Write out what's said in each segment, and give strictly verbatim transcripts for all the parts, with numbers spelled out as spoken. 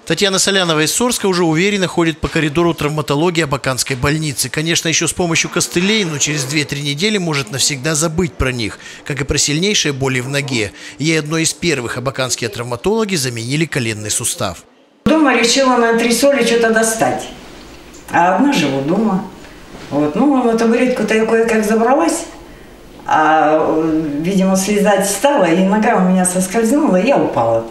Татьяна Солянова из Сорска уже уверенно ходит по коридору травматологии Абаканской больницы. Конечно, еще с помощью костылей, но через две-три недели может навсегда забыть про них, как и про сильнейшие боли в ноге. Ей одной из первых абаканские травматологи заменили коленный сустав. Дома решила на антресоли что-то достать, а одна живу дома. Вот. Ну, на табуретку-то я кое-как забралась, а, видимо, слезать стала, и нога у меня соскользнула, и я упала.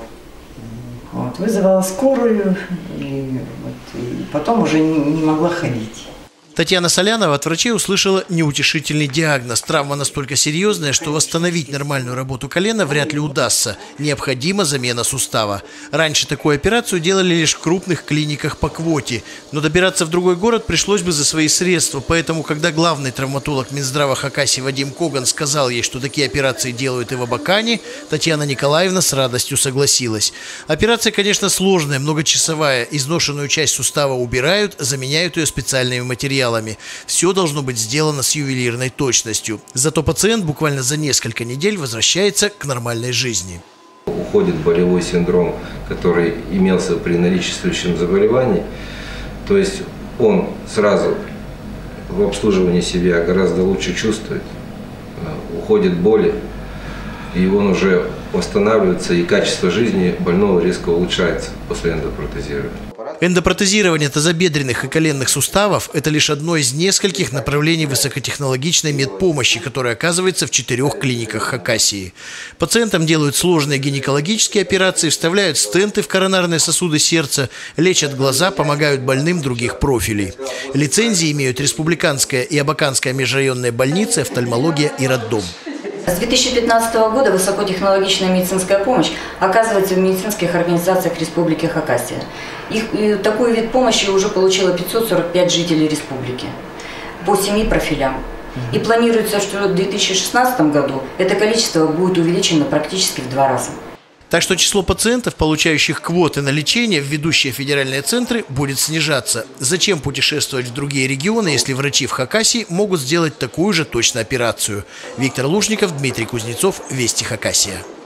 Вот, вызвала скорую, и, вот, и потом уже не, не могла ходить. Татьяна Солянова от врачей услышала неутешительный диагноз. Травма настолько серьезная, что восстановить нормальную работу колена вряд ли удастся. Необходима замена сустава. Раньше такую операцию делали лишь в крупных клиниках по квоте. Но добираться в другой город пришлось бы за свои средства. Поэтому, когда главный травматолог Минздрава Хакасии Вадим Коган сказал ей, что такие операции делают и в Абакане, Татьяна Николаевна с радостью согласилась. Операция, конечно, сложная, многочасовая. Изношенную часть сустава убирают, заменяют ее специальными материалами. Все должно быть сделано с ювелирной точностью. Зато пациент буквально за несколько недель возвращается к нормальной жизни. Уходит болевой синдром, который имелся при наличествующем заболевании. То есть он сразу в обслуживании себя гораздо лучше чувствует. Уходит боли, и он уже восстанавливается, и качество жизни больного резко улучшается после эндопротезирования. Эндопротезирование тазобедренных и коленных суставов – это лишь одно из нескольких направлений высокотехнологичной медпомощи, которая оказывается в четырех клиниках Хакасии. Пациентам делают сложные гинекологические операции, вставляют стенты в коронарные сосуды сердца, лечат глаза, помогают больным других профилей. Лицензии имеют Республиканская и Абаканская межрайонные больницы, офтальмология и роддом. С две тысячи пятнадцатого года высокотехнологичная медицинская помощь оказывается в медицинских организациях Республики Хакасия. Их, и такой вид помощи уже получило пятьсот сорок пять жителей республики по семи профилям. И планируется, что в две тысячи шестнадцатом году это количество будет увеличено практически в два раза. Так что число пациентов, получающих квоты на лечение в ведущие федеральные центры, будет снижаться. Зачем путешествовать в другие регионы, если врачи в Хакасии могут сделать такую же точно операцию? Виктор Лушников, Дмитрий Кузнецов, Вести Хакасия.